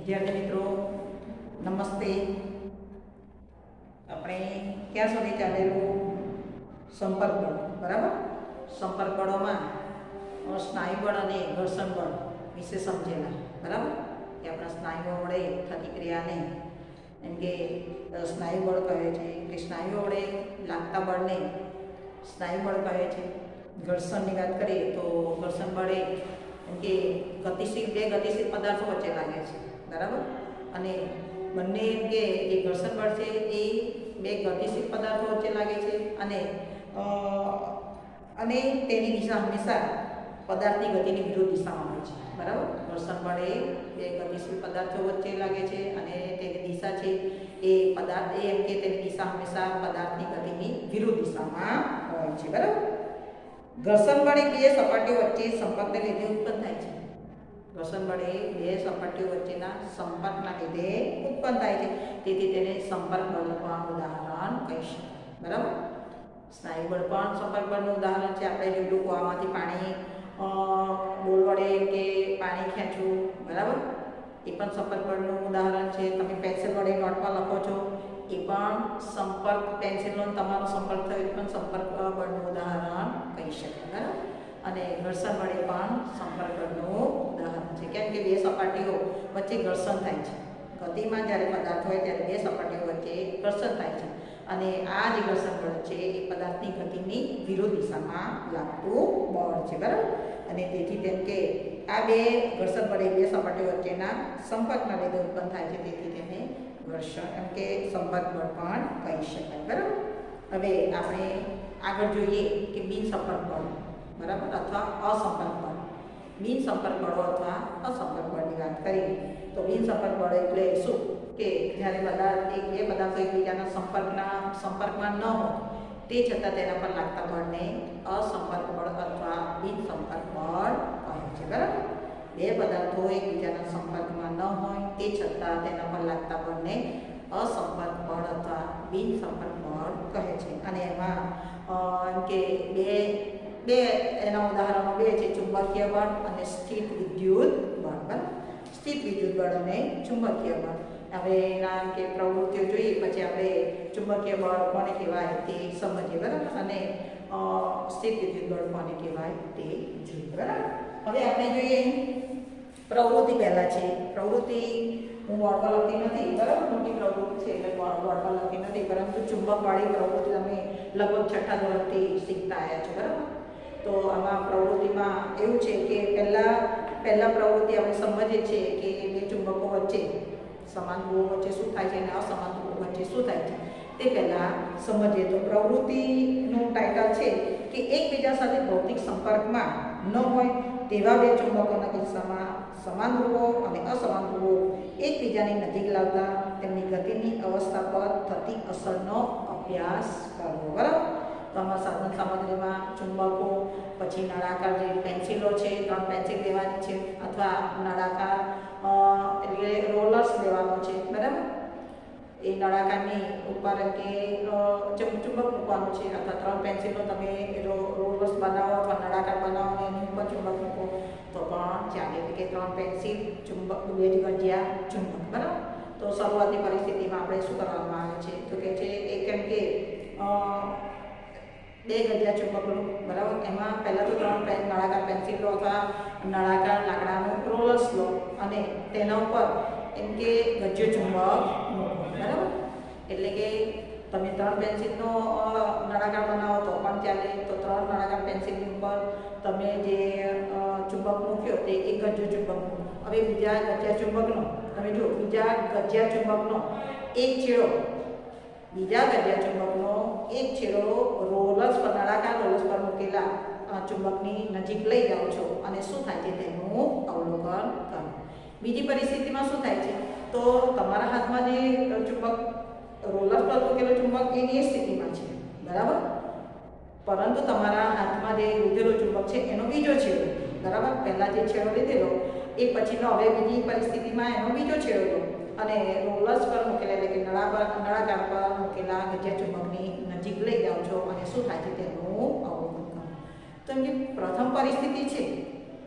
विद्यार्थी मित्रों नमस्ते। अपने क्या सुधी चालेलू संपर्क बल बराबर। संपर्क बलों में स्नायु बल और घर्षण बल विषे समझेला बराबर कि अपना स्नायुओं वडे थती क्रिया ने एम के स्नायु बल कहे छे कि स्नायुओं वडे लागता बल ने स्नायु बल कहे छे। घर्षण की बात करिए तो घर्षण बल एम के गतिशील पदार्थों वच्चे लागे छे बराबर। अने बंने एम के जे घर्षण बल छे ए बे गतिशील पदार्थों वच्चे लागे छे अने तेनी दिशा हमेशा पदार्थ की गति की विरुद्ध दिशा में होय छे बराबर। घर्षण बल ए बे गतिशील पदार्थों वच्चे लागे छे अने तेनी दिशा छे ए पदार्थ ए एम के तेनी दिशा हमेशा पदार्थ की गति की विरुद्ध दिशा में होय छे बराबर। घर्षण बल बे सपाटीओ वच्चे संपर्कने लीधे उत्पन्न थाय छे। घर्षण बल बे सपाटीओ वच्चेना संपर्कना लीधे उत्पन्न थाय छे तेथी तेने संपर्क बलनुं उदाहरण कही शकाय बराबर। स्नायु बल पण संपर्क बलनुं उदाहरण छे। आपणे जोयुं कुवामांथी पाणी डोल वडे के पाणी खेंचવું बराबर ए पण संपर्क बलनुं उदाहरण छे। तमे पेन्सिल वडे नोटमां लखो छो ए पण संपर्क पेन्सिलनो तमारो संपर्क थयो ए पण संपर्क बलनुं उदाहरण कही शकाय बराबर। अने घर्षण बल पण संपर्क बलनुं उदाहरण छे केम के बे सपाटीओ वच्चे घर्षण थाय छे। गतिमां ज्यारे पदार्थ होय त्यारे बे सपाटीओ वच्चे घर्षण थाय छे अने आ जे घर्षण बल छे ए पदार्थनी गतिनी विरुद्ध दिशामां लागतुं बळ छे बराबर। अने तेथी तेम के आ बे घर्षण बल बे सपाटीओ वच्चेना संपर्कना लीधे उत्पन्न थाय छे तेथी तेने घर्षण एम के संपर्क बल पण कही शकाय बराबर। हवे आपणे आगळ जोईए के बिन संपर्क बल बराबर अथवा असंपर्क बल। बिन संपर्क बळो अथवा असंपर्क बळनी वात करीए तो बिन संपर्क बळ एटले शुं के ज्यारे पदार्थ ए पदार्थो एकबीजाना संपर्कमां न होय ते छतां तेना पर लागता बळने असंपर्क बळ अथवा बिन संपर्क बळ कहे छे बराबर। बे पदार्थो एकबीजाना संपर्कमां न होय ते छतां तेना पर लागता बळने असंपर्क बळ अथवा बिन संपर्क बळ कहे छे। अने एमां के बे एना उदाहरणो बे छे चुंबकीय बळ अने स्थिर विद्युत बळ बराबर। स्थिर विद्युत बळ अने चुंबकीय बळ हवे एना के प्रवृत्तिओ जोईए पछी आपणे चुंबकीय बळ कोने कहेवाय ते समजीए बराबर अने स्थिर विद्युत बळ कोने कहेवाय ते जोईए बराबर। हवे आपणे जोईए प्रवृत्ति पहेला छे। प्रवृत्ति हूँ बोर्डमां लखती नथी बराबर। मोटी प्रवृत्ति छे એટલે बोर्डमां लखती नथी परंतु चुंबकवाળી प्रवृत्ति તમે લગભગ છઠ્ઠા ધોરણથી શીખતા આવ્યા છો બરાબર। तो आमा प्रवृत्तिमां एवुं छे के पहला प्रवृत्ति આપણે समझीए छे के बे चुंबको वच्चे समान ध्रुवो वच्चे शुं थाय छे अने असमान ध्रुवो वच्चे शुं थाय छे ते पहेला समझीए। तो प्रवृत्तिनुं टाइटल छे कि एकबीजा साथे भौतिक संपर्कमां न होय तेवा बे चुंबकोना किस्सामां समान ध्रुवो अने असमान ध्रुवो एकबीजानी नजीक लावता तेमनी गतिनी अवस्था पर थती असरनो अभ्यास करवो बराबर। तो आमां साधन सामग्रीमां चुंबको पछी नळाकार जे पेन्सिलो छे 3 पेन्सिल लेवानी छे अथवा नळाकार એટલે રોલર્સ લેવાનો છે બરાબર। એ નળાકારની ઉપર કે ચુંબક મૂકવાનું છે અથવા 3 પેન્સિલનો તમે રોલર્સ બનાવો અથવા નળાકાર બનાવો અને એની ઉપર ચુંબક મૂકો તો પણ ચાલે। એટલે કે 3 પેન્સિલ ચુંબક 2 ગજિયા ચુંબક બરાબર। તો શરૂઆતની પરિસ્થિતિમાં આપણે શું કરવામાં આવે છે તો કે છે એક એમ કે 2 ગજિયા ચુંબક લો બરાબર। એમાં પહેલાં તો 3 નળાકાર પેન્સિલ લો અથવા નળાકાર લાકડાનું રોલર્સ લો અને તેના ઉપર એમ કે ગજ્યો ચુંબક મૂકો બરાબર। એટલે કે તમે 3 પેન્સિલનો નળાકાર બનાવો તો પણ ચાલે। તો 3 નળાકાર પેન્સિલની ઉપર તમે જે ચુંબક મૂક્યો તે એક ગજ્યો ચુંબક મૂકો। હવે બીજા ગજ્યા ચુંબકનો તમે જો બીજા ગજ્યા ચુંબકનો એક છેડો બીજા ગજ્યા ચુંબકનો એક છેડો રોલર્સ પર નળાકાર રોલર્સ પર મૂકેલા ચુંબકની નજીક લઈ જાઓ છો અને શું થાય છે તેનું અવલોકન કરો। બીજી પરિસ્થિતિમાં શું થાય છે તો તમારા હાથમાં જે ચુંબક રોલર્સ પર મૂકેલો ચુંબક એની એ સ્થિતિમાં છે બરાબર પરંતુ તમારા હાથમાં જે લીધેલો ચુંબક છે એનો બીજો છેડો બરાબર। પહેલા જે છેડો લીધેલો એ પછીનો હવે બીજી પરિસ્થિતિમાં એનો બીજો છેડો લો અને રોલર્સ પર મૂકેલા એટલે કે નળાકાર પર મૂકેલા ગજ્યા ચુંબકની નજીક લઈ જાઓ છો અને શું થાય છે તેનું અવલોકન કરો। તો એમની પ્રથમ પરિસ્થિતિ છે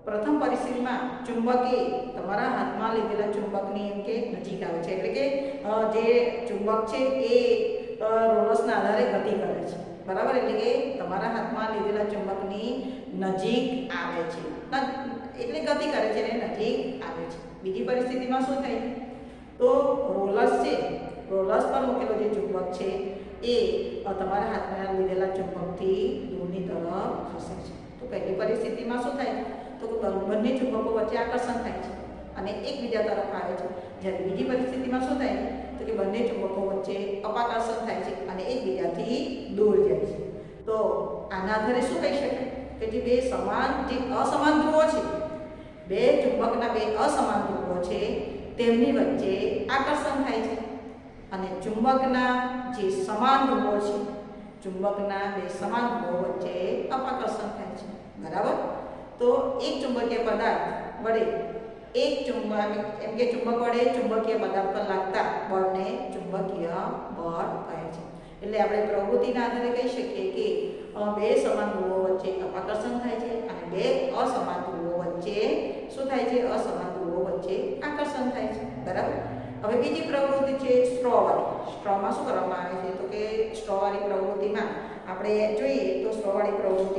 પ્રથમ પરિસ્થિતિમાં ચુંબક એ તમારા હાથમાં લીધેલા ચુંબકની એમ કે નજીક આવે છે, એટલે કે જે ચુંબક છે એ રોલર્સના આધારે ગતિ કરે છે, બરાબર. એટલે કે તમારા હાથમાં લીધેલા ચુંબકની નજીક આવે છે, એટલે ગતિ કરે છે અને નજીક આવે છે. બીજી પરિસ્થિતિમાં શું થાય તો રોલર્સ છે, રોલર્સ પર મૂકેલો જે ચુંબક છે એ તમારા હાથમાં લીધેલા ચુંબકથી દૂરની તરફ ખસે છે. તો પહેલી પરિસ્થિતિમાં શું થાય તો બંને ચુંબકો વચ્ચે આકર્ષણ થાય છે અને એકબીજા તરફ આવે છે. જ્યારે બીજી પરિસ્થિતિમાં શું થાય તો કે બંને ચુંબકો વચ્ચે અપાકર્ષણ થાય છે અને એકબીજાથી દૂર જાય છે. તો આના આધારે શું કહી શકાય કે જે અસમાન ધ્રુવો છે, બે ચુંબકના બે અસમાન ધ્રુવો છે તેમની વચ્ચે આકર્ષણ થાય છે અને ચુંબકના જે સમાન ધ્રુવો છે, ચુંબકના બે સમાન ધ્રુવો વચ્ચે અપાકર્ષણ થાય છે, બરાબર. તો એક ચુંબકીય પદાર્થ વડે એમ કે ચુંબક વડે ચુંબકીય પદાર્થ પર લાગતા બળને ચુંબકીય બળ કહે છે. એટલે આપણે પ્રવૃત્તિના આધારે કહી શકીએ કે બે સમાન ધ્રુવો વચ્ચે અપાકર્ષણ થાય છે અને બે અસમાન ધ્રુવો વચ્ચે શું થાય છે, અસમાન ધ્રુવો વચ્ચે આકર્ષણ થાય છે, બરાબર. હવે બીજી પ્રવૃત્તિ છે સ્ટ્રોવાળી. સ્ટ્રોમાં શું કરવામાં આવે છે તો કે સ્ટ્રોવાળી પ્રવૃત્તિમાં આપણે જોઈએ તો સ્ટ્રોવાળી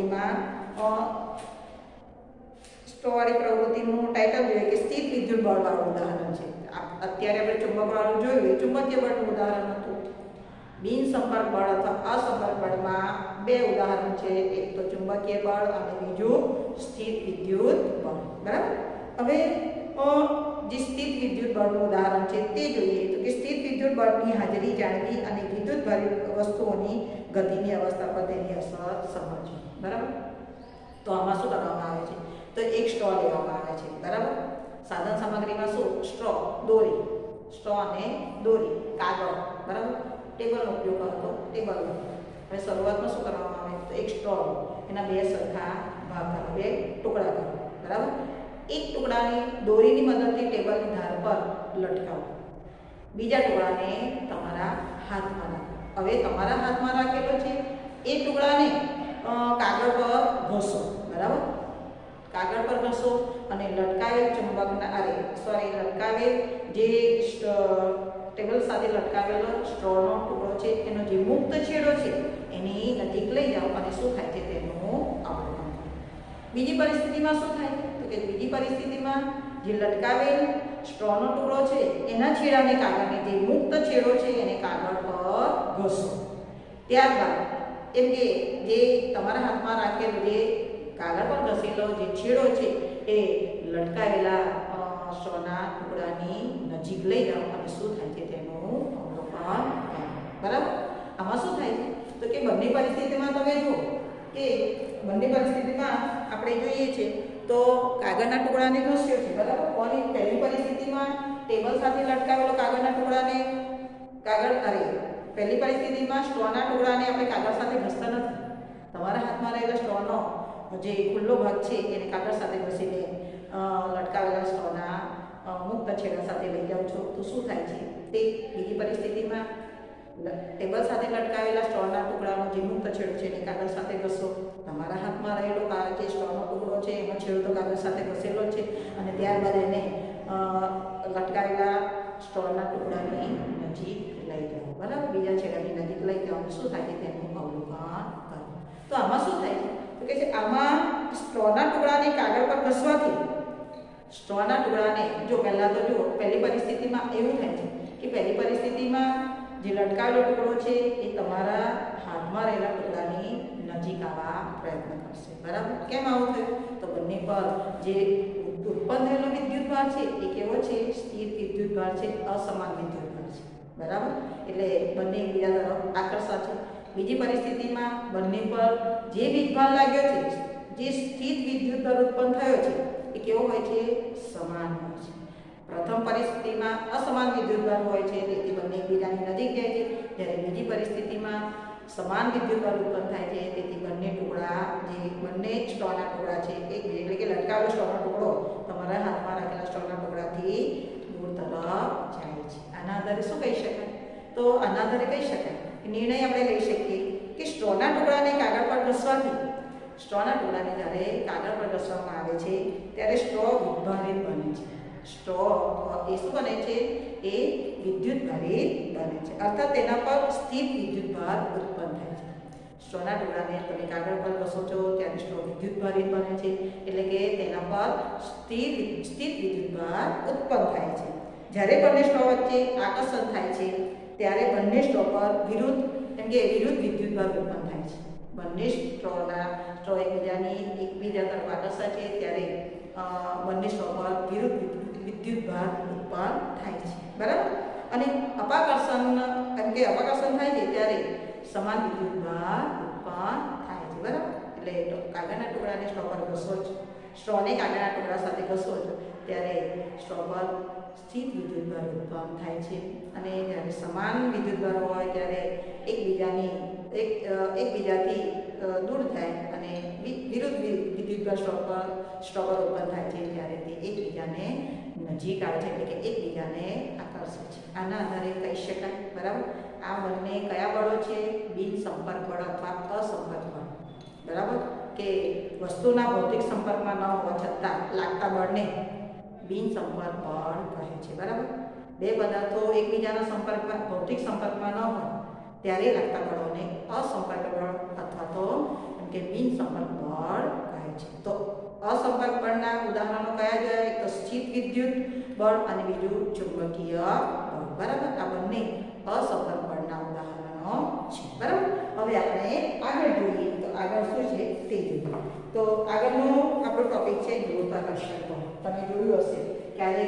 પ્રવૃત્તિનું ટાઇટલ જોઈએ કે સ્થિત વિદ્યુત બળવાળું ઉદાહરણ છે. અત્યારે આપણે ચુંબક વાળું જોયું એ ચુંબકીય બળનું ઉદાહરણ હતું. બિન સંપર્ક બળ અથવા અસંપર્ક બળમાં બે ઉદાહરણ છે, એક તો ચુંબકીય બળ અને બીજું સ્થિત વિદ્યુત બળ, બરાબર. હવે જે સ્થિત વિદ્યુત બળનું ઉદાહરણ છે તે જોઈએ તો કે સ્થિત વિદ્યુત બળની હાજરી જાણવી અને વિદ્યુતભારી વસ્તુઓની ગતિની અવસ્થા પર તેની અસર સમજવી, બરાબર. તો આમાં શું કરવામાં આવે છે તો એક સ્ટ્રો લેવામાં આવે છે, બરાબર. સાધન સામગ્રીમાં શું સ્ટ્રો અને દોરી, કાગળ, બરાબર. ટેબલનો ઉપયોગ કરતો ટેબલનો. હવે શરૂઆતમાં શું કરવામાં આવે તો એક સ્ટ્રો એના બે સરખા ભાગ કરો, બે ટુકડા કરો, બરાબર. એક ટુકડાને દોરીની મદદથી ટેબલની ધાર પર લટકાવો, બીજા ટુકડાને તમારા હાથમાં રાખો. હવે તમારા હાથમાં રાખેલો છે એ ટુકડાને કાગળ પર ઘસો, બરાબર. કાગળ પર ઘસો અને લટકાવેલ જે ટેબલ સાથે લટકાવેલો સ્ટ્રોનો ટુકડો છે એનો જે મુક્ત છેડો છે એની નજીક લઈ જાઓ અને શું થાય છે તેનું અવલોકન કરો. બીજી પરિસ્થિતિમાં શું થાય તો કે બીજી પરિસ્થિતિમાં જે લટકાવેલ સ્ટ્રોનો ટુકડો છે એના છેડાને કાગળને જે મુક્ત છેડો છે એને કાગળ પર ઘસો. ત્યારબાદ એમ કે જે તમારા હાથમાં રાખેલો જે કાગળ પર ઘસેલો જે છેડો છે એ લટકાવેલા સ્ટ્રોના ટુકડાની નજીક લઈ જાઓ અને શું થાય છે તેનું અવલોકન કરો, બરાબર. આમાં શું થાય છે તો કે બંને પરિસ્થિતિમાં તમે જુઓ કે બંને પરિસ્થિતિમાં આપણે જોઈએ છે તો કાગળના ટુકડાને ઘસ્યો છે, બરાબર. પહેલી પરિસ્થિતિમાં ટેબલ સાથે લટકાવેલો કાગળના ટુકડાને પહેલી પરિસ્થિતિમાં સ્ટ્રોના ટુકડાને આપણે કાગળ સાથે ઘસતા નથી. તમારા હાથમાં રહેલા સ્ટ્રોનો જે ખુલ્લો ભાગ છે એને કાગળ સાથે ઘસીને લટકાવેલા સ્ટ્રોના મુક્ત છેડા સાથે લઈ જાઓ છો તો શું થાય છે તે બીજી પરિસ્થિતિમાં ટેબલ સાથે લટકાવેલા સ્ટ્રોના ટુકડાનો જે મુક્ત છેડો છે એને કાગળ સાથે ઘસો. તમારા હાથમાં રહેલો જે સ્ટ્રોનો ટુકડો છે એનો છેડો તો કાગળ સાથે ઘસેલો છે અને ત્યારબાદ એને લટકાવેલા સ્ટ્રોના ટુકડાની નજીક લઈ જાઓ, બરાબર. બીજા છેડાની નજીક લઈ જાઓ શું થાય છે તેનું અવલોકન કરો. તો આમાં શું થાય છે તો કે છે આમાં સ્ટ્રોના ટુકડાને કાગળ પર ઘસવાથી સ્ટ્રોના ટુકડાને પહેલી પરિસ્થિતિમાં એવું થાય છે કે પહેલી પરિસ્થિતિમાં જે લટકાવેલો ટુકડો છે એ તમારા હાથમાં રહેલા ટુકડાની નજીક આવવા પ્રયત્ન કરશે, બરાબર. કેમ આવું થયું તો બંને પર જે ઉત્પન્ન થયેલો વિદ્યુતભાર છે એ કેવો છે સ્થિર વિદ્યુતભાર છે, અસમાન વિદ્યુતભાર છે, બરાબર. એટલે બંને એકબીજા તરફ આકર્ષાશે. બીજી પરિસ્થિતિમાં બંને પર જે વીજભાર લાગ્યો છે, જે સ્થિત વિદ્યુતભાર ઉત્પન્ન થયો છે એ કેવો હોય છે સમાન હોય છે. પ્રથમ પરિસ્થિતિમાં અસમાન વિદ્યુતભાર હોય છે તેથી બંને એકબીજાની નજીક જાય છે, જ્યારે બીજી પરિસ્થિતિમાં સમાન વિદ્યુતભાર ઉત્પન્ન થાય છે તેથી બંને સ્ટ્રોના ટુકડા છે એટલે કે લટકાવેલો સ્ટ્રોનો ટુકડો તમારા હાથમાં રાખેલા સ્ટ્રોના ટુકડાથી દૂર તરફ જાય છે. આના આધારે શું કહી શકાય તો આના આધારે કહી શકાય નિર્ણય આપણે લઈ શકીએ કે સ્ટ્રોના ટુકડાને કાગળ પર ઘસવાથી સ્ટ્રોના ટુકડાને જ્યારે કાગળ પર ઘસવામાં આવે છે ત્યારે સ્ટ્રો વિભારિત બને છે. સ્ટ્રો એ શું બને છે? એ વિદ્યુત ભારિત બને છે, અર્થાત તેના પર સ્થિર વિદ્યુત ભાર ઉત્પન્ન થાય છે. સ્ટ્રોના ટુકડાને તમે કાગળ પર ઘસો છો ત્યારે સ્ટ્રો વિદ્યુત ભારિત બને છે, એટલે કે તેના પર સ્થિર વિદ્યુત ભાર ઉત્પન્ન થાય છે. જ્યારે બંને સ્ટ્રો વચ્ચે આકર્ષણ થાય છે ત્યારે બંને સ્ટ્રો પર વિરુદ્ધ વિદ્યુત ભાર ઉત્પન્ન થાય છે. બંને સ્ટ્રો એકબીજા તરફ આકર્ષાય છે ત્યારે બંને સ્ટ્રો પર વિરુદ્ધ વિદ્યુત ભાર ઉત્પન્ન થાય છે, બરાબર. અને અપાકર્ષણ થાય છે ત્યારે સમાન વિદ્યુત ભાર ઉત્પન્ન થાય છે, બરાબર. એટલે કાગળના ટુકડાને સ્ટ્રો પર ઘસો છો, સ્ટ્રોને કાગળના ટુકડા સાથે ઘસો છો ત્યારે સ્ટ્રો પર સ્થિર વિદ્યુત ભાર ઉત્પન્ન થાય છે. અને જ્યારે સમાન વિદ્યુત ભાર હોય ત્યારે એકબીજાથી દૂર થાય અને વિરુદ્ધ વિદ્યુત ભાર સ્ટ્રો પર ઉત્પન્ન થાય છે ત્યારે તે એકબીજાને નજીક આવે છે, એટલે કે એકબીજાને આકર્ષે છે. આના આધારે કહી શકાય, બરાબર, આ બંને કયા બળો છે? બિન સંપર્ક બળ અથવા અસંપર્ક બળ, બરાબર. કે વસ્તુના ભૌતિક સંપર્કમાં ન હોવા છતાં લાગતા બળને બિન સંપર્ક બળ કહે છે, બરાબર. બે પદાર્થો એકબીજાના ભૌતિક સંપર્કમાં ન હોય ત્યારે લાગતા બળોને અસંપર્ક બળ અથવા તો કે બિન સંપર્ક બળ કહે છે. તો અસંપર્ક બળના ઉદાહરણો કયા જોયા? એક તો સ્થિત વિદ્યુત બળ અને બીજું ચુંબકીય બળ, બરાબર. આ બંને અસંપર્ક બળના ઉદાહરણો છે, બરાબર. હવે આપણે આગળ જોઈએ તો આગળ શું છે તે જોઈએ. તો આગળનો આપણો ટોપિક છે ગુરુત્વાકર્ષણ બળ. તમે જોયું હશે ક્યારેક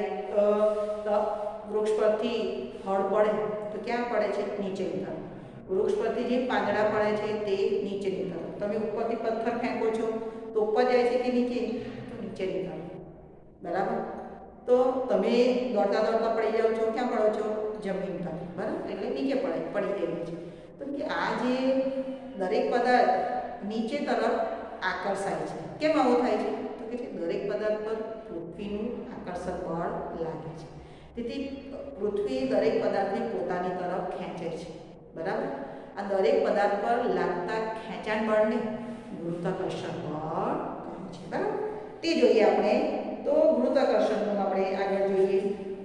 વૃક્ષ પરથી ફળ પડે તો ક્યાં પડે છે? નીચેની તરફ. વૃક્ષ પરથી જે પાંદડા પડે છે તે નીચેની તરફ. તમે ઉપરથી પથ્થર ફેંકો છો તો ઉપર જાય છે કે નીચે? તો નીચેની તરફ, બરાબર. તો તમે દોડતા પડી જાઓ છો, ક્યાં પડો છો? જમીન તરફ, બરાબર. એટલે નીચે પડી જાય છે. તો કે આ જે દરેક પદાર્થ નીચે તરફ આકર્ષાય છે. કેમ આવું થાય છે? તો કે દરેક પદાર્થ પર પૃથ્વીનું આકર્ષણ બળ લાગે છે. તેથી પૃથ્વી દરેક પદાર્થને પોતાની તરફ ખેંચે છે, બરાબર. આ દરેક પદાર્થ પર લાગતા ખેંચાણ બળને ગુરુત્વાકર્ષણ બળ કહે છે, બરાબર. તે જોઈએ આપણે. તો ગુરુત્વાકર્ષણનું આપણે આગળ જોઈએ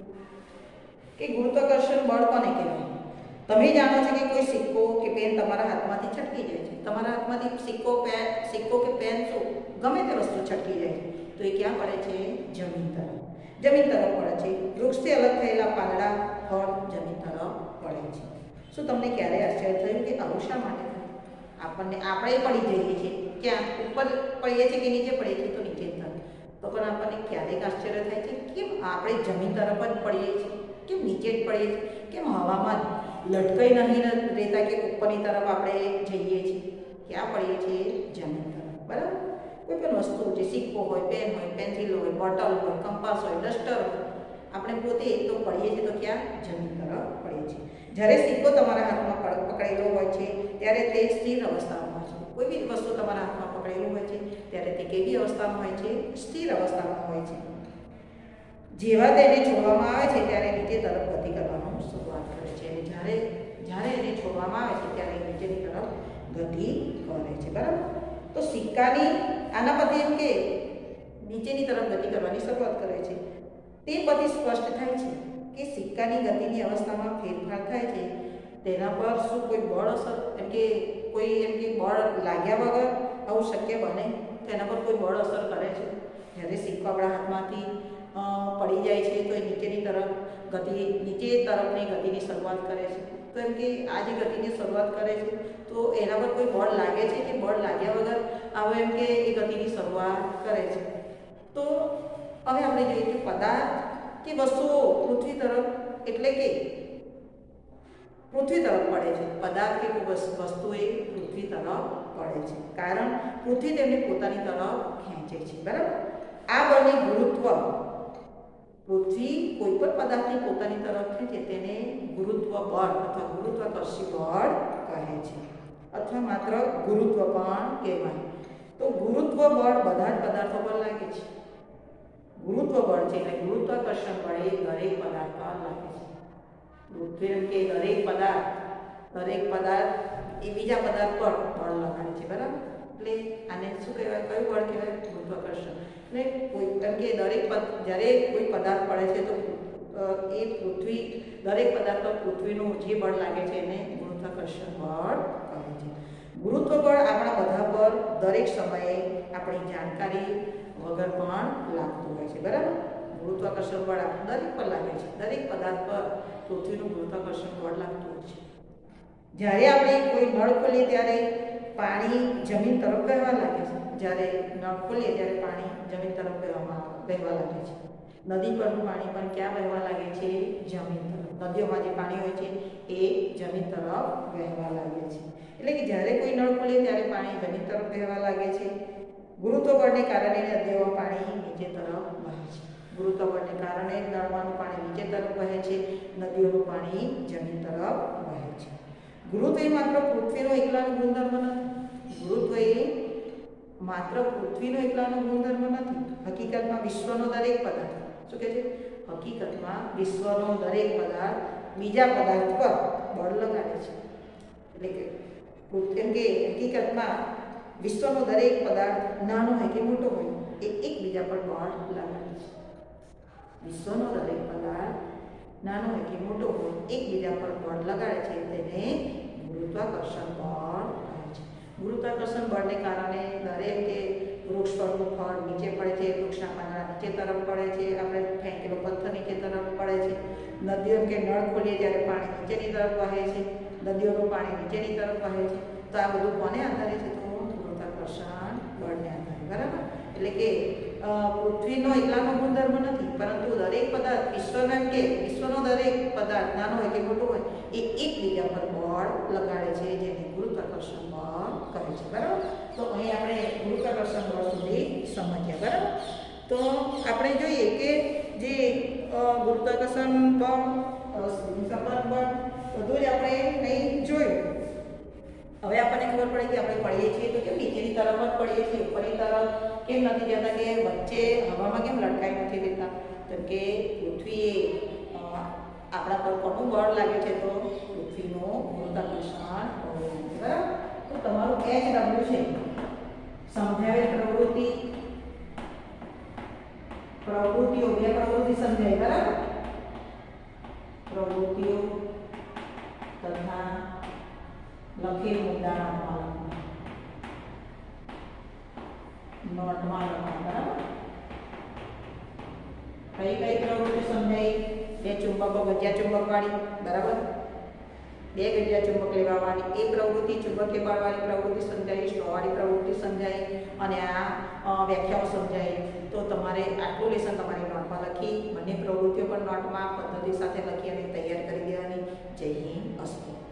કે ગુરુત્વાકર્ષણ બળ કોને કહેવાય? તમે જાણો છો કે કોઈ સિક્કો કે પેન તમારા હાથમાંથી છટકી જાય છે. તમારા હાથમાંથી સિક્કો કે પેન શું ગમે તે વસ્તુ છટકી જાય છે તો એ ક્યાં પડે છે? જમીન તરફ પડે છે. વૃક્ષથી અલગ થયેલા પાંદડા ફળ જમીન તરફ પડે છે. શું તમને ક્યારે આશ્ચર્ય થયું કે આવું શા માટે થાય? આપણે પડી જઈએ છીએ, ક્યાં ઉપર પડીએ છીએ કે નીચે પડીએ છીએ? તો નીચે તરફ. તો પણ આપણને ક્યારેક આશ્ચર્ય થાય છે કેમ આપણે જમીન તરફ જ પડીએ છીએ, કેમ નીચે જ પડીએ છીએ, કેમ હવામાં લટકાઈ નહીં રહેતા કે ઉપરની તરફ આપણે જઈએ છીએ? ક્યાં પડીએ છીએ? જમીન તરફ, બરાબર. કોઈ પણ વસ્તુ જે સિક્કો હોય, પેન હોય, પેન્સિલ હોય, બોટલ હોય, કંપાસ હોય, ડસ્ટર હોય, આપણે પોતે તો પડીએ છીએ તો ક્યાં? જમીન તરફ પડીએ છીએ. જ્યારે સિક્કો તમારા હાથમાં પકડેલો હોય છે ત્યારે તે સ્થિર અવસ્થામાં હોય છે. કોઈ બી વસ્તુ તમારા હાથમાં પકડેલું હોય છે ત્યારે તે કેવી અવસ્થામાં હોય છે? સ્થિર અવસ્થામાં હોય છે. જેવા તેને છોડવામાં આવે છે ત્યારે નીચે તરફ ગતિ કરવાનું શરૂઆત કરે છે અને જ્યારે એને છોડવામાં આવે છે ત્યારે નીચેની તરફ ગતિ કરે છે, બરાબર. તો સિક્કાની આના પરથી એમ કે નીચેની તરફ ગતિ કરવાની શરૂઆત કરે છે. તે પછી સ્પષ્ટ થાય છે કે સિક્કાની ગતિની અવસ્થામાં ફેરફાર થાય છે તેના પર શું કોઈ બળ અસર કોઈ બળ લાગ્યા વગર આવું શક્ય બને? તેના પર કોઈ બળ અસર કરે છે? જ્યારે સિક્કો આપણા હાથમાંથી પડી જાય છે તો એ નીચે તરફની ગતિની શરૂઆત કરે છે. તો એમ કે આ જે ગતિની શરૂઆત કરે છે તો એના પર કોઈ બળ લાગે છે કે બળ લાગ્યા વગર આવો એમ કે એ ગતિની શરૂઆત કરે છે? તો હવે આપણે જોઈએ કે પદાર્થ કે વસ્તુઓ પૃથ્વી તરફ પડે છે. પદાર્થ કે વસ્તુ એ પૃથ્વી તરફ પડે છે કારણ પૃથ્વી તેમને પોતાની તરફ ખેંચે છે, બરાબર. આ બળને પૃથ્વી કોઈ પણ પદાર્થને પોતાની તરફ ખેંચે તેને ગુરુત્વ બળ અથવા ગુરુત્વાકર્ષી બળ કહે છે અથવા માત્ર ગુરુત્વ પણ કહેવાય. તો ગુરુત્વ બળ બધા જ પદાર્થો પર લાગે છે. ગુરુત્વ બળ છે એટલે ગુરુત્વાકર્ષણ બળ એ દરેક પદાર્થ પર લાગે છે. પૃથ્વી એમ કે દરેક પદાર્થ એ બીજા પદાર્થ પર બળ લગાડે છે, બરાબર. એટલે આને શું કહેવાય, કયું બળ કહેવાય? ગુરુત્વાકર્ષણ. એટલે કોઈ કેમ કે જ્યારે કોઈ પદાર્થ પડે છે તો એ પૃથ્વી, દરેક પદાર્થ પર પૃથ્વીનું જે બળ લાગે છે એને ગુરુત્વાકર્ષણ બળ કહે છે. ગુરુત્વ બળ આપણા બધા પર દરેક સમયે આપણી જાણકારી વગર પણ લાગતું હોય છે, બરાબર? ગુરુત્વાકર્ષણ બળ દરેક પર લાગે છે, દરેક પદાર્થ પર પૃથ્વીનું ગુરુત્વાકર્ષણ બળ લાગતું હોય છે. જ્યારે આપણે કોઈ નળ ખોલીએ ત્યારે પાણી જમીન તરફ વહેવા લાગે છે. જ્યારે નળ ખોલીએ ત્યારે પાણી જમીન તરફ વહેવા લાગે છે. નદી પરનું પાણી પણ ક્યાં વહેવા લાગે છે? જમીન તરફ. નદીઓમાં જે પાણી હોય છે એ જમીન તરફ વહેવા લાગે છે. એટલે કે જ્યારે કોઈ નળ ખોલીએ ત્યારે પાણી જમીન તરફ વહેવા લાગે છે. ગુરુત્વ બળને કારણે નદીઓમાં પાણી નીચે તરફ વહે છે. ગુરુત્વ બળને કારણે નળમાંનું પાણી નીચે તરફ વહે છે, નદીઓનું પાણી જમીન તરફ વહે છે. ગુરુત્વ એ માત્ર પૃથ્વીનો એકલાનો ગુણધર્મ નથી. ગુરુત્વ એ માત્ર પૃથ્વીનો એકલાનો ગુણધર્મ નથી. હકીકતમાં વિશ્વનો દરેક પદાર્થ, શું કહે છે? હકીકતમાં વિશ્વનો દરેક પદાર્થ બીજા પદાર્થ પર બળ લગાડે છે. એટલે કે કેમ કે હકીકતમાં વિશ્વનો દરેક પદાર્થ નાનો હોય કે મોટો હોય એ એકબીજા પર બળ લગાડે છે. વિશ્વનો દરેક પદાર્થ નાનો હોય કે મોટો હોય એકબીજા પર બળ લગાડે છે, તેને ગુરુત્વાકર્ષણ બળ કહે છે. ગુરુત્વાકર્ષણ બળને કારણે દરેક કે વૃક્ષ પરનું ફળ નીચે પડે છે, વૃક્ષના પાંદડા નીચે તરફ પડે છે, આપણે ફેંકેલો પથ્થર નીચે તરફ પડે છે, નદીઓ કે નળ ખોલીએ ત્યારે પાણી નીચેની તરફ વહે છે, નદીઓનું પાણી નીચેની તરફ વહે છે. તો આ બધું કોને આધારે છે? તો ગુરુત્વાકર્ષણ બળને આધારે, બરાબર? એટલે કે પૃથ્વીનો એકલાનો ગુણધર્મ નથી, પરંતુ દરેક પદાર્થ વિશ્વનો દરેક પદાર્થ નાનો હોય કે મોટો હોય એ એકબીજા પર બળ લગાડે છે, જેને ગુરુત્વાકર્ષણ બળ કહે છે, બરાબર? તો અહીં આપણે ગુરુત્વાકર્ષણ બળ સુધી સમજ્યા, બરાબર? તો આપણે જોઈએ કે જે ગુરુત્વાકર્ષણ બળ, સંબંધ બળ બધું જ આપણે અહીં જોયું. હવે આપણને ખબર પડે કે આપણે પડીએ છીએ તો કેમ નીચેની તરફ જ પડીએ છીએ, ઉપરની તરફ કેમ નથી જતા, કે વચ્ચે હવામાં કેમ લટકાઈ નથી રહેતા? કેમ કે પૃથ્વીએ આપણા પર કોનું બળ લાગે છે? તો પૃથ્વીનું ગુરુત્વાકર્ષણ બળ, બરાબર? તો તમારું H W છે સમજાવેલ પ્રવૃત્તિઓ, બે પ્રવૃત્તિ સમજાય, બરાબર? પ્રવૃત્તિઓ તથા લખેલ મુદ્દા નોટમાં લખવા, બરાબર? કઈ પ્રવૃત્તિ સમજાય? બે ચુંબકો, ગજ્યા ચુંબક વાળી, બરાબર? બે ગજ્યા ચુંબક લેવાવાળી એ પ્રવૃત્તિ, ચુંબકીય બળવાળી પ્રવૃત્તિ સમજાય, સ્ટ્રોવાળી પ્રવૃત્તિ સમજાય અને આ વ્યાખ્યાઓ સમજાય. તો તમારે આટલું લેસન તમારી નોટમાં લખી, બંને પ્રવૃત્તિઓ પણ નોટમાં પદ્ધતિ સાથે લખી અને તૈયાર કરી દેવાની. જય હિન્દ, અસ્તુ.